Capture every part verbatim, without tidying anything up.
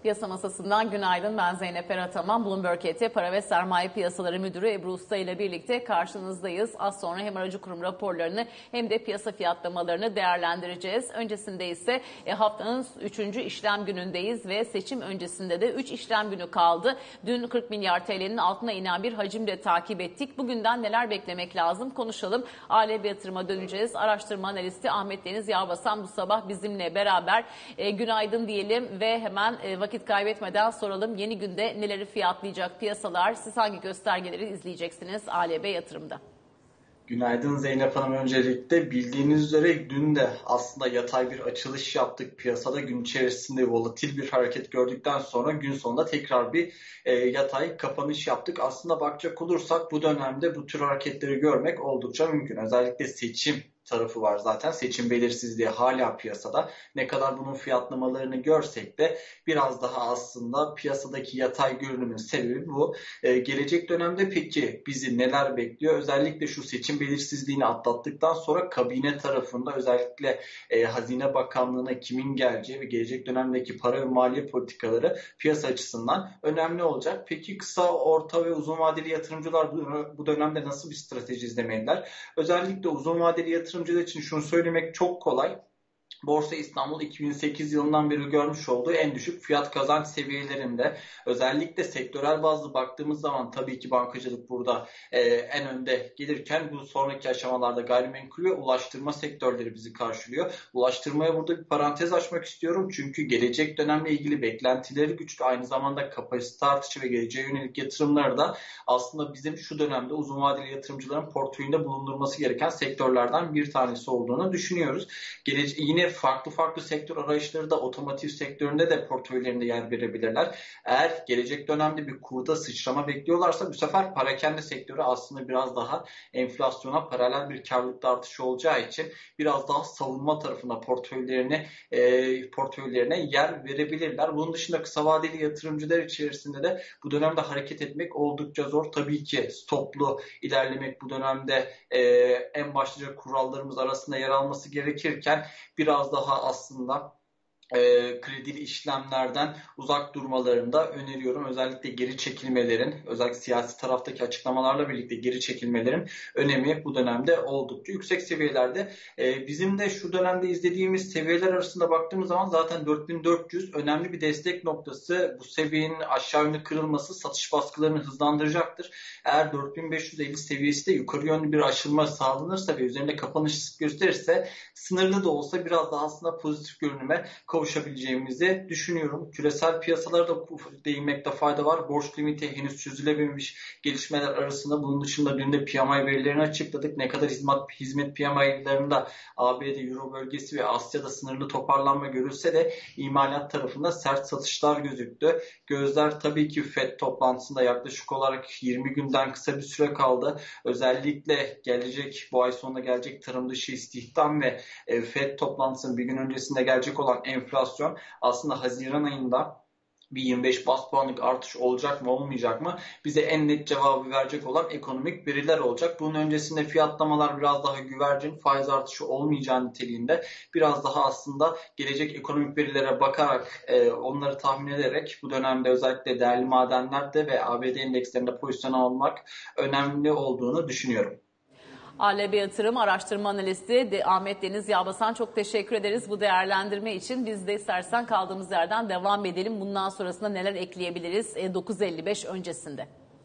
Piyasa Masası'ndan günaydın. Ben Zeynep Erataman. Bloomberg E T Para ve Sermaye Piyasaları Müdürü Ebru Usta ile birlikte karşınızdayız. Az sonra hem aracı kurum raporlarını hem de piyasa fiyatlamalarını değerlendireceğiz. Öncesinde ise haftanın üçüncü işlem günündeyiz ve seçim öncesinde de üç işlem günü kaldı. Dün kırk milyar T L'nin altına inen bir hacimle takip ettik. Bugünden neler beklemek lazım konuşalım. A L B Yatırım'a döneceğiz. Araştırma analisti Ahmet Deniz Yağbasan bu sabah bizimle beraber. E, günaydın diyelim ve hemen e, vakit kaybetmeden soralım. Yeni günde neleri fiyatlayacak piyasalar? Siz hangi göstergeleri izleyeceksiniz A L B Yatırım'da? Günaydın Zeynep Hanım. Öncelikle bildiğiniz üzere dün de aslında yatay bir açılış yaptık piyasada. Gün içerisinde volatil bir hareket gördükten sonra gün sonunda tekrar bir e, yatay kapanış yaptık. Aslında bakacak olursak bu dönemde bu tür hareketleri görmek oldukça mümkün. Özellikle seçim tarafı var zaten. Seçim belirsizliği hala piyasada. Ne kadar bunun fiyatlamalarını görsek de biraz daha aslında piyasadaki yatay görünümün sebebi bu. Ee, gelecek dönemde peki bizi neler bekliyor? Özellikle şu seçim belirsizliğini atlattıktan sonra kabine tarafında özellikle e, Hazine Bakanlığı'na kimin geleceği ve gelecek dönemdeki para ve maliye politikaları piyasa açısından önemli olacak. Peki kısa, orta ve uzun vadeli yatırımcılar bu dönemde nasıl bir strateji izlemeliler? Özellikle uzun vadeli yatırımcılar için şunu söylemek çok kolay. Borsa İstanbul iki bin sekiz yılından beri görmüş olduğu en düşük fiyat kazanç seviyelerinde. Özellikle sektörel bazlı baktığımız zaman tabii ki bankacılık burada e, en önde gelirken bu sonraki aşamalarda gayrimenkul ve ulaştırma sektörleri bizi karşılıyor. Ulaştırmaya burada bir parantez açmak istiyorum. Çünkü gelecek dönemle ilgili beklentileri güçlü. Aynı zamanda kapasite artışı ve geleceğe yönelik yatırımları da aslında bizim şu dönemde uzun vadeli yatırımcıların portföyünde bulundurması gereken sektörlerden bir tanesi olduğunu düşünüyoruz. Gelece yine farklı farklı sektör arayışları da otomotiv sektöründe de portföylerinde yer verebilirler. Eğer gelecek dönemde bir kurda sıçrama bekliyorlarsa bu sefer parakende sektörü aslında biraz daha enflasyona paralel bir karlılıkta artışı olacağı için biraz daha savunma tarafına portföylerine e, portföylerine yer verebilirler. Bunun dışında kısa vadeli yatırımcılar içerisinde de bu dönemde hareket etmek oldukça zor. Tabii ki stoplu ilerlemek bu dönemde e, en başlıca kurallarımız arasında yer alması gerekirken biraz daha aslında e, kredili işlemlerden uzak durmalarını da öneriyorum. Özellikle geri çekilmelerin, özellikle siyasi taraftaki açıklamalarla birlikte geri çekilmelerin önemi bu dönemde oldukça yüksek seviyelerde. E, bizim de şu dönemde izlediğimiz seviyeler arasında baktığımız zaman zaten dört bin dört yüz önemli bir destek noktası. Bu seviyenin aşağı yönlü kırılması satış baskılarını hızlandıracaktır. Eğer dört bin beş yüz elli seviyesi de yukarı yönlü bir aşılma sağlanırsa ve üzerinde kapanış gösterirse sınırlı da olsa biraz daha aslında pozitif görünüme kavuşabileceğimizi düşünüyorum. Küresel piyasalara da değinmekte fayda var. Borç limiti henüz çözülememiş gelişmeler arasında. Bunun dışında dün de P M I verilerini açıkladık. Ne kadar hizmet, hizmet P M I'larında A B D, Euro bölgesi ve Asya'da sınırlı toparlanma görülse de imalat tarafında sert satışlar gözüktü. Gözler tabii ki Fed toplantısında yaklaşık olarak yirmi günden kısa bir süre kaldı. Özellikle gelecek bu ay sonunda gelecek tarım dışı istihdam ve Fed toplantısının bir gün öncesinde gelecek olan enflasyon aslında Haziran ayında bir yirmi beş bas puanlık artış olacak mı olmayacak mı bize en net cevabı verecek olan ekonomik veriler olacak. Bunun öncesinde fiyatlamalar biraz daha güvercin, faiz artışı olmayacağı niteliğinde biraz daha aslında gelecek ekonomik verilere bakarak e, onları tahmin ederek bu dönemde özellikle değerli madenlerde ve A B D endekslerinde pozisyon almak önemli olduğunu düşünüyorum. A L B Yatırım Araştırma Analisti Ahmet Deniz Yağbasan, çok teşekkür ederiz bu değerlendirme için. Biz de istersen kaldığımız yerden devam edelim. Bundan sonrasında neler ekleyebiliriz dokuz elli beş öncesinde?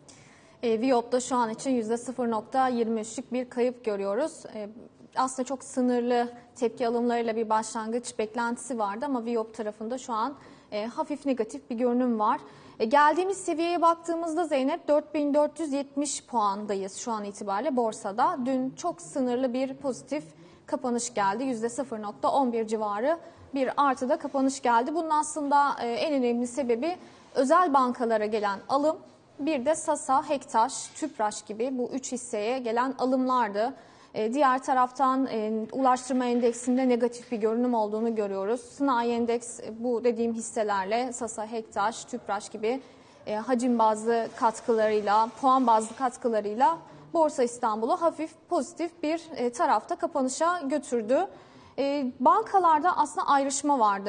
E, Viyop'ta şu an için yüzde sıfır nokta yirmi üçlük bir kayıp görüyoruz. E, aslında çok sınırlı tepki alımlarıyla bir başlangıç beklentisi vardı ama Viyop tarafında şu an e, hafif negatif bir görünüm var. E, geldiğimiz seviyeye baktığımızda Zeynep dört bin dört yüz yetmiş puandayız şu an itibariyle borsada. Dün çok sınırlı bir pozitif kapanış geldi. yüzde sıfır nokta on bir civarı bir artıda kapanış geldi. Bunun aslında e, en önemli sebebi özel bankalara gelen alım. Bir de Sasa, Hektaş, Tüpraş gibi bu üç hisseye gelen alımlardı. E, diğer taraftan e, ulaştırma endeksinde negatif bir görünüm olduğunu görüyoruz. Sanayi endeks bu dediğim hisselerle Sasa, Hektaş, Tüpraş gibi e, hacim bazlı katkılarıyla, puan bazlı katkılarıyla Borsa İstanbul'u hafif pozitif bir e, tarafta kapanışa götürdü. E, bankalarda aslında ayrışma vardı.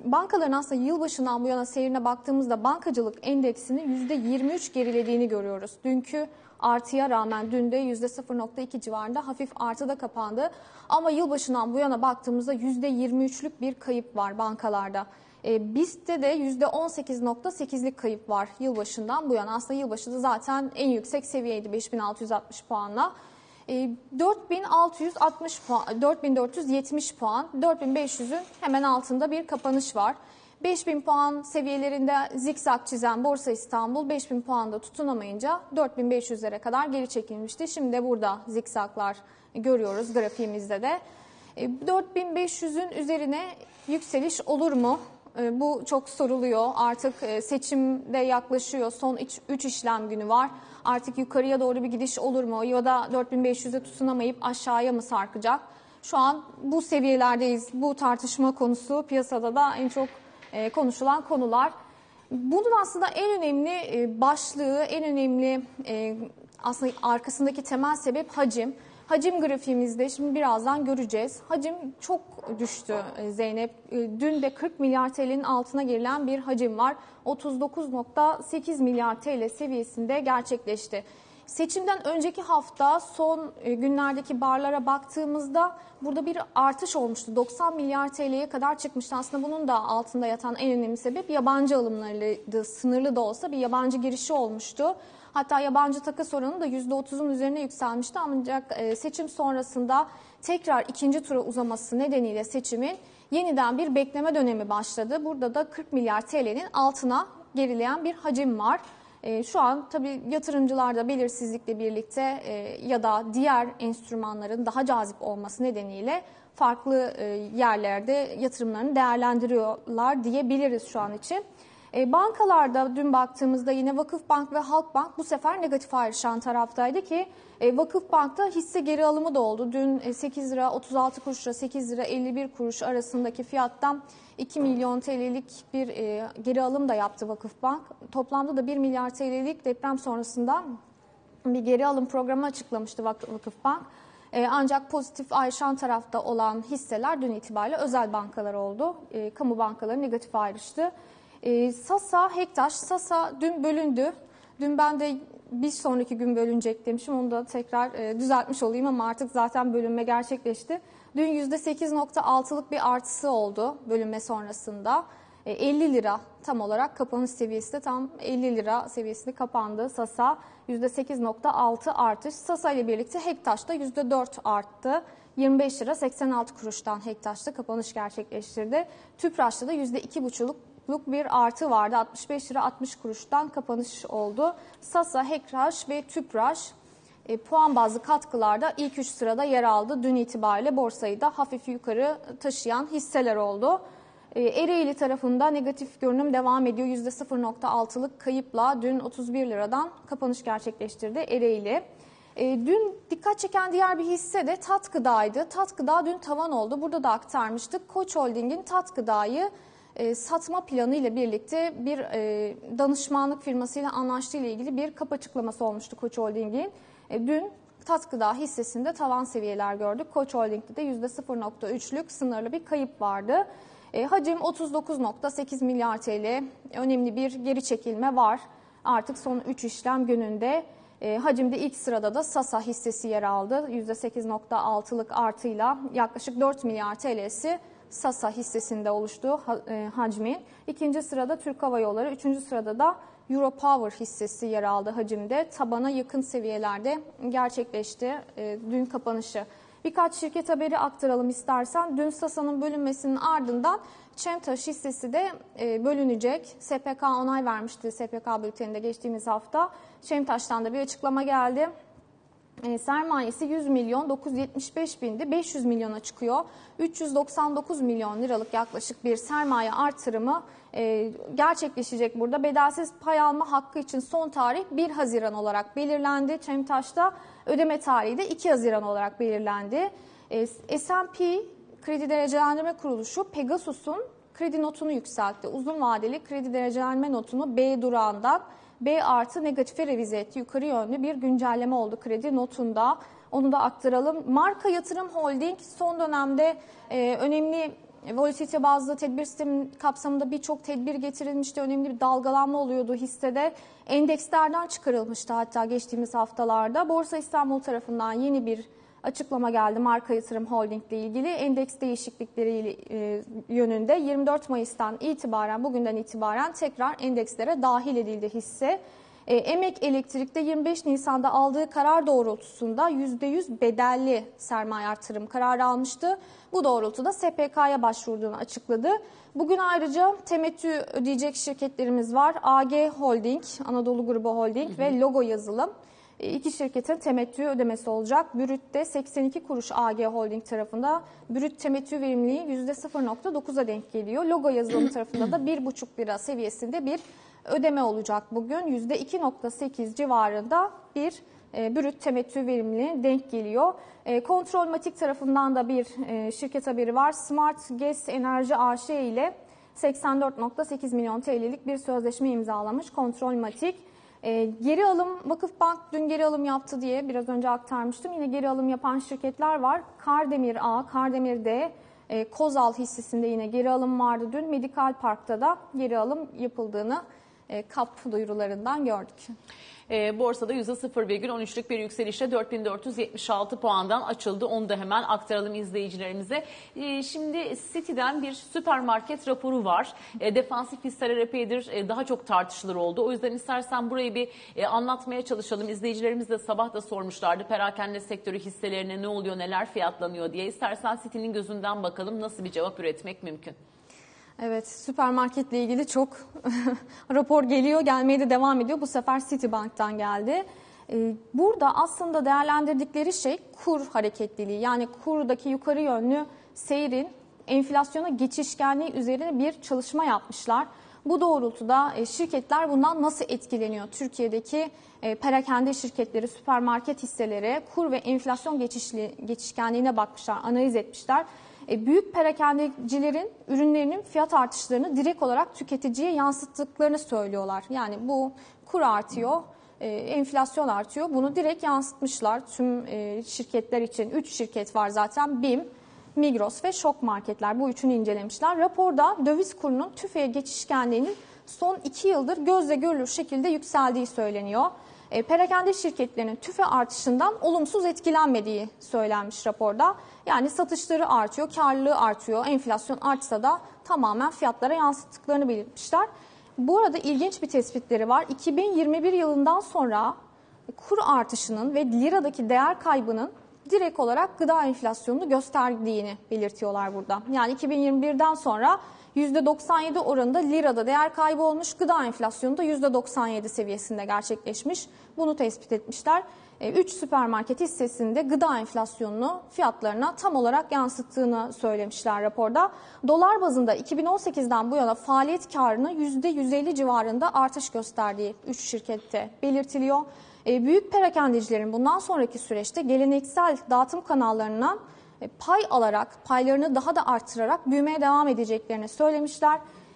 bankaların aslında yılbaşından bu yana seyrine baktığımızda bankacılık endeksinin yüzde yirmi üç gerilediğini görüyoruz. Dünkü artıya rağmen dün de yüzde sıfır nokta iki civarında hafif artıda kapandı. Ama yılbaşından bu yana baktığımızda yüzde yirmi üçlük bir kayıp var bankalarda. E, BIST'te de yüzde on sekiz nokta sekizlik kayıp var yılbaşından bu yana. Aslında yılbaşı da zaten en yüksek seviyeydi beş bin altı yüz altmış puanla. E, dört bin altı yüz altmış puan, dört bin dört yüz yetmiş puan, dört bin beş yüzün hemen altında bir kapanış var. beş bin puan seviyelerinde zikzak çizen Borsa İstanbul beş bin puanda tutunamayınca dört bin beş yüzlere kadar geri çekilmişti. Şimdi de burada zikzaklar görüyoruz grafiğimizde de. dört bin beş yüzün üzerine yükseliş olur mu? Bu çok soruluyor. Artık seçim de yaklaşıyor. Son üç işlem günü var. Artık yukarıya doğru bir gidiş olur mu? Ya da dört bin beş yüze tutunamayıp aşağıya mı sarkacak? Şu an bu seviyelerdeyiz. Bu tartışma konusu piyasada da en çok konuşulan konular. Bunun aslında en önemli başlığı, en önemli aslında arkasındaki temel sebep hacim. Hacim grafiğimizde şimdi birazdan göreceğiz. Hacim çok düştü Zeynep. Dün de kırk milyar T L'nin altına girilen bir hacim var. otuz dokuz nokta sekiz milyar T L seviyesinde gerçekleşti. Seçimden önceki hafta son günlerdeki barlara baktığımızda burada bir artış olmuştu. doksan milyar T L'ye kadar çıkmıştı. Aslında bunun da altında yatan en önemli sebep yabancı alımlarıydı. Sınırlı da olsa bir yabancı girişi olmuştu. Hatta yabancı takas oranı da yüzde otuzun üzerine yükselmişti. Ancak seçim sonrasında tekrar ikinci tura uzaması nedeniyle seçimin yeniden bir bekleme dönemi başladı. Burada da kırk milyar T L'nin altına gerileyen bir hacim var. Şu an tabii yatırımcılarda belirsizlikle birlikte ya da diğer enstrümanların daha cazip olması nedeniyle farklı yerlerde yatırımlarını değerlendiriyorlar diyebiliriz şu an için. Bankalarda dün baktığımızda yine Vakıfbank ve Halkbank bu sefer negatif ayrışan taraftaydı ki Vakıfbank'ta hisse geri alımı da oldu. Dün sekiz lira otuz altı kuruşla sekiz lira elli bir kuruş arasındaki fiyattan iki milyon T L'lik bir geri alım da yaptı Vakıfbank. Toplamda da bir milyar T L'lik deprem sonrasında bir geri alım programı açıklamıştı Vakıfbank. Ancak pozitif ayrışan tarafta olan hisseler dün itibariyle özel bankalar oldu. Kamu bankaları negatif ayrıştı. Sasa, Hektaş, Sasa dün bölündü. Dün ben de bir sonraki gün bölünecek demişim. Onu da tekrar e, düzeltmiş olayım ama artık zaten bölünme gerçekleşti. Dün yüzde sekiz nokta altılık bir artısı oldu bölünme sonrasında. E, elli lira tam olarak kapanış seviyesi de tam elli lira seviyesinde kapandı Sasa. yüzde sekiz nokta altı artış. Sasa ile birlikte Hektaş da yüzde dört arttı. yirmi beş lira seksen altı kuruştan Hektaş'ta kapanış gerçekleştirdi. Tüpraş'ta da yüzde iki buçuk bir artı vardı. altmış beş lira altmış kuruştan kapanış oldu. Sasa, Hektaş ve Tüpraş e, puan bazlı katkılarda ilk üç sırada yer aldı. Dün itibariyle borsayı da hafif yukarı taşıyan hisseler oldu. E, Ereğli tarafında negatif görünüm devam ediyor. yüzde sıfır nokta altılık kayıpla dün otuz bir liradan kapanış gerçekleştirdi Ereğli. E, dün dikkat çeken diğer bir hisse de Tat Gıda'ydı. Tat Gıda dün tavan oldu. Burada da aktarmıştık. Koç Holding'in Tat Gıda'yı E, satma planı ile birlikte bir e, danışmanlık firmasıyla anlaştığı ile ilgili bir kap açıklaması olmuştu Koç Holding'in. E, dün Tat Gıda hissesinde tavan seviyeler gördük. Koç Holding'de de yüzde sıfır nokta üçlük sınırlı bir kayıp vardı. E, hacim otuz dokuz nokta sekiz milyar T L, önemli bir geri çekilme var. Artık son üç işlem gününde e, hacimde ilk sırada da Sasa hissesi yer aldı. yüzde sekiz nokta altılık artıyla yaklaşık dört milyar T L'si Sasa hissesinde oluştuğu hacmin. İkinci sırada Türk Hava Yolları, üçüncü sırada da Europower hissesi yer aldı hacimde. Tabana yakın seviyelerde gerçekleşti e, dün kapanışı. Birkaç şirket haberi aktaralım istersen. Dün Sasa'nın bölünmesinin ardından Çemtaş hissesi de e, bölünecek. S P K onay vermişti S P K bülteninde geçtiğimiz hafta. Çemtaş'tan da bir açıklama geldi. E, sermayesi yüz milyon dokuz yüz yetmiş beş bindi, beş yüz milyona çıkıyor. üç yüz doksan dokuz milyon liralık yaklaşık bir sermaye artırımı e, gerçekleşecek burada. Bedelsiz pay alma hakkı için son tarih bir Haziran olarak belirlendi. Çemtaş'ta ödeme tarihi de iki Haziran olarak belirlendi. E, S and P Kredi Derecelendirme Kuruluşu Pegasus'un kredi notunu yükseltti. Uzun vadeli kredi derecelenme notunu B durağından B artı negatife revize etti. Yukarı yönlü bir güncelleme oldu kredi notunda. Onu da aktaralım. Marka Yatırım Holding son dönemde e, önemli volatilite bazlı tedbir sistemi kapsamında birçok tedbir getirilmişti. Önemli bir dalgalanma oluyordu hissede. Endekslerden çıkarılmıştı hatta geçtiğimiz haftalarda. Borsa İstanbul tarafından yeni bir açıklama geldi Marka Yatırım Holding ile ilgili. Endeks değişiklikleri e, yönünde yirmi dört Mayıs'tan itibaren, bugünden itibaren tekrar endekslere dahil edildi hisse. E, Emek Elektrik'te yirmi beş Nisan'da aldığı karar doğrultusunda yüzde yüz bedelli sermaye artırım kararı almıştı. Bu doğrultuda S P K'ya başvurduğunu açıkladı. Bugün ayrıca temettü ödeyecek şirketlerimiz var. A G Holding, Anadolu Grubu Holding hı hı. ve Logo Yazılım. İki şirketin temettü ödemesi olacak. Brüt'te seksen iki kuruş A G Holding tarafında brüt temettü verimliliği yüzde sıfır nokta dokuza denk geliyor. Logo Yazılım tarafında da bir buçuk lira seviyesinde bir ödeme olacak bugün. yüzde iki nokta sekiz civarında bir e, brüt temettü verimliliği denk geliyor. E, Kontrolmatik tarafından da bir e, şirket haberi var. Smart Gas Enerji A Ş ile seksen dört nokta sekiz milyon T L'lik bir sözleşme imzalamış Kontrolmatik. E, geri alım, Vakıfbank dün geri alım yaptı diye biraz önce aktarmıştım. Yine geri alım yapan şirketler var. Kardemir A, Kardemir D, e, Kozal hissesinde yine geri alım vardı dün. Medikal Park'ta da geri alım yapıldığını e, K A P duyurularından gördük. E, borsada yüzde sıfır virgül on üçlük bir yükselişle dört bin dört yüz yetmiş altı puandan açıldı. Onu da hemen aktaralım izleyicilerimize. E, şimdi Citi'den bir süpermarket raporu var. E, defansif hisseler epeydir e, daha çok tartışılır oldu. O yüzden istersen burayı bir e, anlatmaya çalışalım. İzleyicilerimiz de sabah da sormuşlardı. Perakende sektörü hisselerine ne oluyor, neler fiyatlanıyor diye. İstersen Citi'nin gözünden bakalım nasıl bir cevap üretmek mümkün. Evet, süpermarketle ilgili çok rapor geliyor, gelmeye de devam ediyor. Bu sefer Citibank'tan geldi. Burada aslında değerlendirdikleri şey kur hareketliliği. Yani kurdaki yukarı yönlü seyrin enflasyona geçişkenliği üzerine bir çalışma yapmışlar. Bu doğrultuda şirketler bundan nasıl etkileniyor? Türkiye'deki perakende şirketleri, süpermarket hisseleri kur ve enflasyon geçişli, geçişkenliğine bakmışlar, analiz etmişler. Büyük perakendecilerin ürünlerinin fiyat artışlarını direkt olarak tüketiciye yansıttıklarını söylüyorlar. Yani bu kur artıyor, enflasyon artıyor. Bunu direkt yansıtmışlar tüm şirketler için. Üç şirket var zaten: BİM, Migros ve Şok Marketler. Bu üçünü incelemişler. Raporda döviz kurunun tüfeğe geçişkenliğinin son iki yıldır gözle görülür şekilde yükseldiği söyleniyor. E, perakende şirketlerinin tüfe artışından olumsuz etkilenmediği söylenmiş raporda. Yani satışları artıyor, karlılığı artıyor, enflasyon artsa da tamamen fiyatlara yansıttıklarını belirtmişler. Bu arada ilginç bir tespitleri var. iki bin yirmi bir yılından sonra kur artışının ve liradaki değer kaybının direkt olarak gıda enflasyonunu gösterdiğini belirtiyorlar burada. Yani iki bin yirmi birden sonra yüzde doksan yedi oranında lirada değer kaybı olmuş, gıda enflasyonu da yüzde doksan yedi seviyesinde gerçekleşmiş. Bunu tespit etmişler. üç süpermarket hissesinde gıda enflasyonunu fiyatlarına tam olarak yansıttığını söylemişler raporda. Dolar bazında iki bin on sekizden bu yana faaliyet karını yüzde yüz elli civarında artış gösterdiği üç şirkette belirtiliyor. Büyük perakendecilerin bundan sonraki süreçte geleneksel dağıtım kanallarından pay alarak, paylarını daha da arttırarak büyümeye devam edeceklerini söylemişler.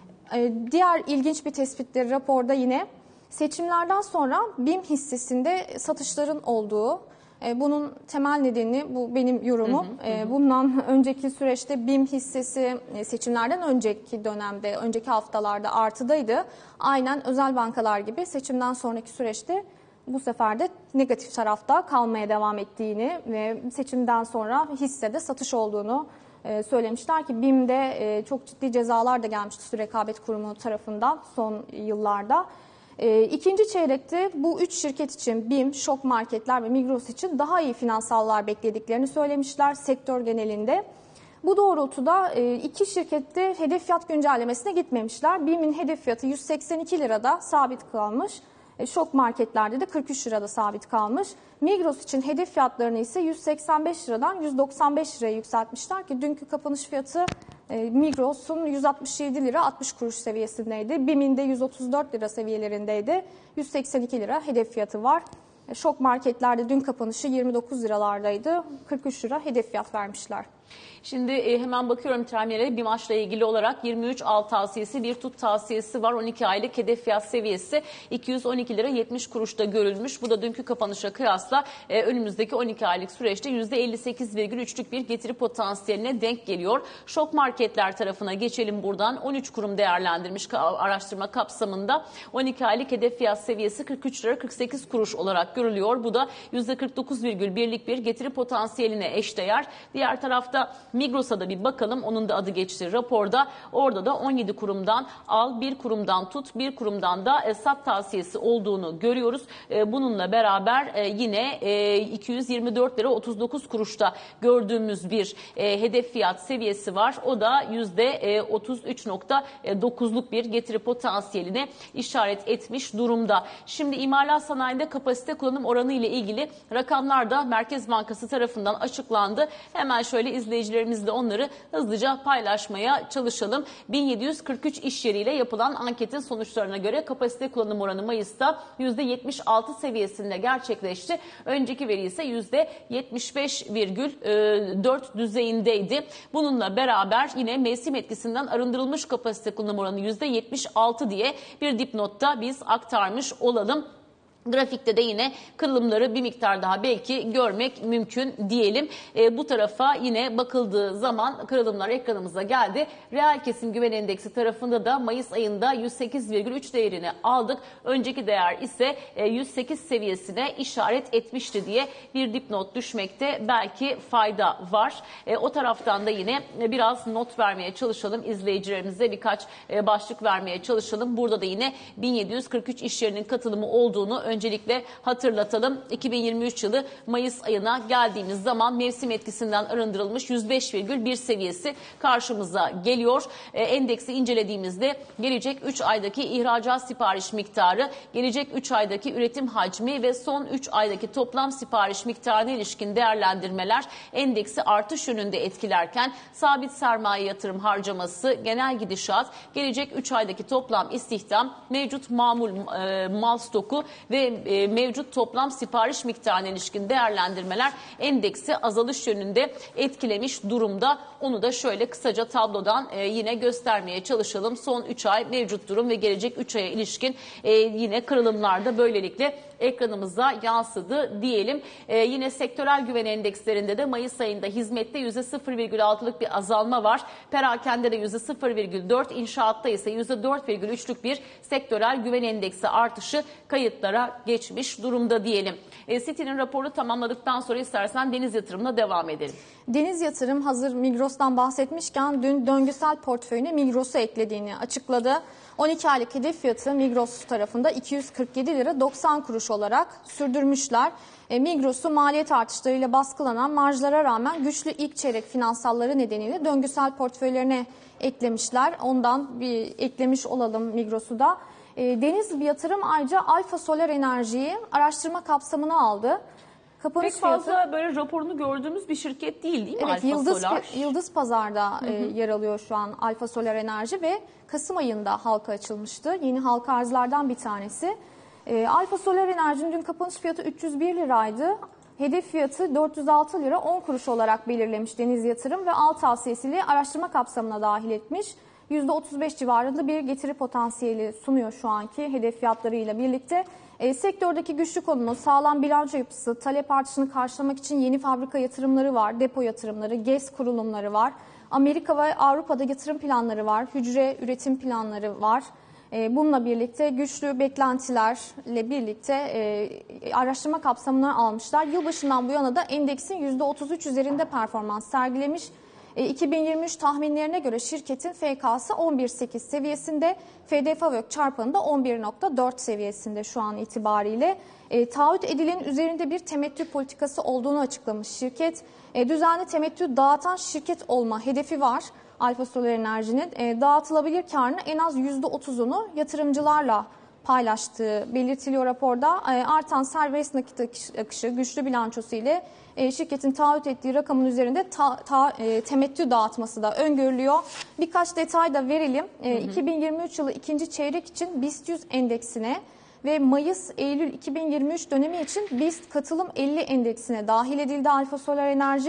Diğer ilginç bir tespitleri raporda yine seçimlerden sonra BİM hissesinde satışların olduğu. Bunun temel nedeni, bu benim yorumum. Hı hı hı. Bundan önceki süreçte BİM hissesi seçimlerden önceki dönemde, önceki haftalarda artıdaydı. Aynen özel bankalar gibi seçimden sonraki süreçte bu sefer de negatif tarafta kalmaya devam ettiğini ve seçimden sonra hissede satış olduğunu söylemişler ki BİM'de çok ciddi cezalar da gelmişti Rekabet Kurumu tarafından son yıllarda. İkinci çeyrekte bu üç şirket için BİM, Şok Marketler ve Migros için daha iyi finansallar beklediklerini söylemişler sektör genelinde. Bu doğrultuda iki şirkette hedef fiyat güncellemesine gitmemişler. BİM'in hedef fiyatı yüz seksen iki lirada sabit kalmış. Şok Marketlerde de kırk üç lirada sabit kalmış. Migros için hedef fiyatlarını ise yüz seksen beş liradan yüz doksan beş liraya yükseltmişler ki dünkü kapanış fiyatı Migros'un yüz altmış yedi lira altmış kuruş seviyesindeydi. BİM'in de yüz otuz dört lira seviyelerindeydi. yüz seksen iki lira hedef fiyatı var. Şok Marketlerde dün kapanışı yirmi dokuz liralardaydı. kırk üç lira hedef fiyat vermişler. Şimdi e, hemen bakıyorum terminale BİMAŞ'la ilgili olarak yirmi üç al tavsiyesi, bir tut tavsiyesi var. on iki aylık hedef fiyat seviyesi iki yüz on iki lira yetmiş kuruşta görülmüş. Bu da dünkü kapanışa kıyasla e, önümüzdeki on iki aylık süreçte yüzde elli sekiz virgül üçlük bir getiri potansiyeline denk geliyor. Şok marketler tarafına geçelim buradan. on üç kurum değerlendirmiş araştırma kapsamında. on iki aylık hedef fiyat seviyesi kırk üç lira kırk sekiz kuruş olarak görülüyor. Bu da yüzde kırk dokuz virgül birlik bir getiri potansiyeline eşdeğer. Diğer tarafta Migros'a da bir bakalım. Onun da adı geçti raporda. Orada da on yedi kurumdan al, bir kurumdan tut, bir kurumdan da e, sat tavsiyesi olduğunu görüyoruz. E, bununla beraber e, yine e, iki yüz yirmi dört lira otuz dokuz kuruşta gördüğümüz bir e, hedef fiyat seviyesi var. O da yüzde otuz üç nokta dokuzluk bir getiri potansiyeline işaret etmiş durumda. Şimdi imalat sanayinde kapasite kullanım oranı ile ilgili rakamlar da Merkez Bankası tarafından açıklandı. Hemen şöyle izleyicilerimizle onları hızlıca paylaşmaya çalışalım. bin yedi yüz kırk üç iş yeriyle yapılan anketin sonuçlarına göre kapasite kullanım oranı Mayıs'ta yüzde yetmiş altı seviyesinde gerçekleşti. Önceki veri ise yüzde yetmiş beş virgül dört düzeyindeydi. Bununla beraber yine mevsim etkisinden arındırılmış kapasite kullanım oranı yüzde yetmiş altı diye bir dipnotta biz aktarmış olalım. Grafikte de yine kırılımları bir miktar daha belki görmek mümkün diyelim. E, bu tarafa yine bakıldığı zaman kırılımlar ekranımıza geldi. Reel kesim güven endeksi tarafında da Mayıs ayında yüz sekiz virgül üç değerini aldık. Önceki değer ise e, yüz sekiz seviyesine işaret etmişti diye bir dipnot düşmekte belki fayda var. E, o taraftan da yine biraz not vermeye çalışalım. İzleyicilerimize birkaç e, başlık vermeye çalışalım. Burada da yine bin yedi yüz kırk üç iş yerinin katılımı olduğunu öncelikle hatırlatalım. iki bin yirmi üç yılı Mayıs ayına geldiğimiz zaman mevsim etkisinden arındırılmış yüz beş virgül bir seviyesi karşımıza geliyor. E, endeksi incelediğimizde gelecek üç aydaki ihracat sipariş miktarı, gelecek üç aydaki üretim hacmi ve son üç aydaki toplam sipariş miktarına ilişkin değerlendirmeler endeksi artış yönünde etkilerken sabit sermaye yatırım harcaması, genel gidişat, gelecek üç aydaki toplam istihdam, mevcut mamul e, mal stoku ve e, mevcut toplam sipariş miktarına ilişkin değerlendirmeler endeksi azalış yönünde etkilemiş durumda. Onu da şöyle kısaca tablodan e, yine göstermeye çalışalım. Son üç ay mevcut durum ve gelecek üç aya ilişkin e, yine kırılımlarda böylelikle ekranımıza yansıdı diyelim. Ee, yine sektörel güven endekslerinde de Mayıs ayında hizmette yüzde sıfır virgül altılık bir azalma var. Perakende de yüzde sıfır virgül dört, inşaatta ise yüzde dört virgül üçlük bir sektörel güven endeksi artışı kayıtlara geçmiş durumda diyelim. E, Citi'nin raporu tamamladıktan sonra istersen deniz yatırımına devam edelim. Deniz Yatırım hazır Migros'tan bahsetmişken dün döngüsel portföyüne Migros'u eklediğini açıkladı. on iki aylık hedef fiyatı Migros tarafında iki yüz kırk yedi lira doksan kuruş olarak sürdürmüşler. E, Migros'u maliyet artışlarıyla baskılanan marjlara rağmen güçlü ilk çeyrek finansalları nedeniyle döngüsel portföylerine eklemişler. Ondan bir eklemiş olalım Migros'u da. E, Deniz Yatırım ayrıca Alfa Solar Enerji'yi araştırma kapsamına aldı. Kapanış Pek fazla fiyatı, böyle raporunu gördüğümüz bir şirket değil değil mi evet, Alfa Yıldız, Solar? Yıldız Pazar'da hı hı. E, yer alıyor şu an Alfa Solar Enerji ve Kasım ayında halka açılmıştı. Yeni halka arzlardan bir tanesi. E, Alfa Solar Enerji'nin dün kapanış fiyatı üç yüz bir liraydı. Hedef fiyatı dört yüz altı lira on kuruş olarak belirlemiş Deniz Yatırım ve al tavsiyesiyle araştırma kapsamına dahil etmiş. yüzde otuz beş civarında bir getiri potansiyeli sunuyor şu anki hedef fiyatlarıyla birlikte. E, sektördeki güçlü konumu, sağlam bilanço yapısı, talep artışını karşılamak için yeni fabrika yatırımları var, depo yatırımları, GES kurulumları var. Amerika ve Avrupa'da yatırım planları var, hücre üretim planları var. E, bununla birlikte güçlü beklentilerle birlikte e, araştırma kapsamına almışlar. Yılbaşından bu yana da endeksin yüzde otuz üç üzerinde performans sergilemiş. iki bin yirmi üç tahminlerine göre şirketin F K'sı on bir virgül sekiz seviyesinde, F D Favök çarpanı da on bir virgül dört seviyesinde şu an itibariyle. E, taahhüt edilenin üzerinde bir temettü politikası olduğunu açıklamış şirket. E, düzenli temettü dağıtan şirket olma hedefi var. Alfa Solar Enerji'nin e, dağıtılabilir karını en az yüzde otuzunu yatırımcılarla paylaştığı belirtiliyor raporda. E, artan serbest nakit akışı, güçlü bilançosu ile e, şirketin taahhüt ettiği rakamın üzerinde ta, ta, e, temettü dağıtması da öngörülüyor. Birkaç detay da verelim. E, hı hı. iki bin yirmi üç yılı ikinci çeyrek için BIST yüz endeksine ve Mayıs-Eylül iki bin yirmi üç dönemi için BIST katılım elli endeksine dahil edildi Alfa Solar Enerji.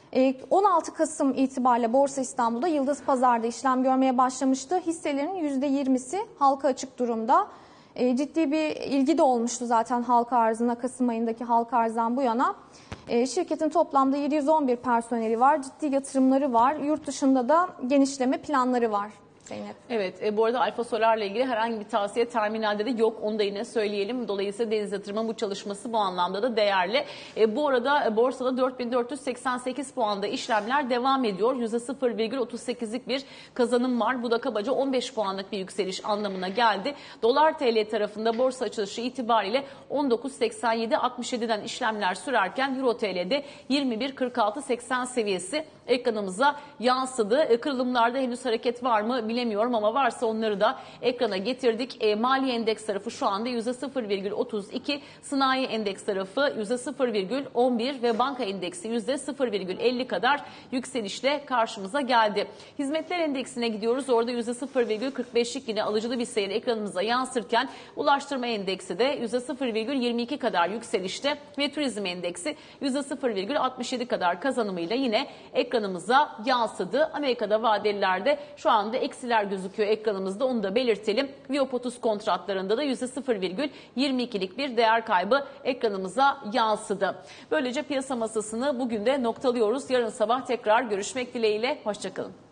on altı Kasım itibariyle Borsa İstanbul'da Yıldız Pazar'da işlem görmeye başlamıştı. Hisselerin yüzde yirmisi halka açık durumda. Ciddi bir ilgi de olmuştu zaten halka arzına, Kasım ayındaki halka arzdan bu yana. Şirketin toplamda yedi yüz on bir personeli var, ciddi yatırımları var, yurt dışında da genişleme planları var. Zeynep. Evet, e, bu arada Alfa Solar'la ilgili herhangi bir tavsiye terminalde de yok. Onu da yine söyleyelim. Dolayısıyla Deniz Yatırım'ın bu çalışması bu anlamda da değerli. E, bu arada e, borsada dört bin dört yüz seksen sekiz puanda işlemler devam ediyor. yüzde sıfır virgül otuz sekizlik bir kazanım var. Bu da kabaca on beş puanlık bir yükseliş anlamına geldi. Dolar T L tarafında borsa açılışı itibariyle on dokuz seksen yedi altmış yedi'den işlemler sürerken Euro T L'de yirmi bir kırk altı seksen seviyesi ekranımıza yansıdı. E, kırılımlarda henüz hareket var mı bilemiyorum ama varsa onları da ekrana getirdik. E, mali endeks tarafı şu anda yüzde sıfır virgül otuz iki, sanayi endeks tarafı yüzde sıfır virgül on bir ve banka endeksi yüzde sıfır virgül elli kadar yükselişle karşımıza geldi. Hizmetler endeksine gidiyoruz. Orada yüzde sıfır virgül kırk beşlik yine alıcılı bir seyir ekranımıza yansırken ulaştırma endeksi de yüzde sıfır virgül yirmi iki kadar yükselişte ve turizm endeksi yüzde sıfır virgül altmış yedi kadar kazanımıyla yine ekranımıza yansıdı. Amerika'da vadelilerde şu anda eksiler gözüküyor ekranımızda, onu da belirtelim. Viyop otuz kontratlarında da yüzde sıfır virgül yirmi iki'lik bir değer kaybı ekranımıza yansıdı. Böylece piyasa masasını bugün de noktalıyoruz. Yarın sabah tekrar görüşmek dileğiyle. Hoşçakalın.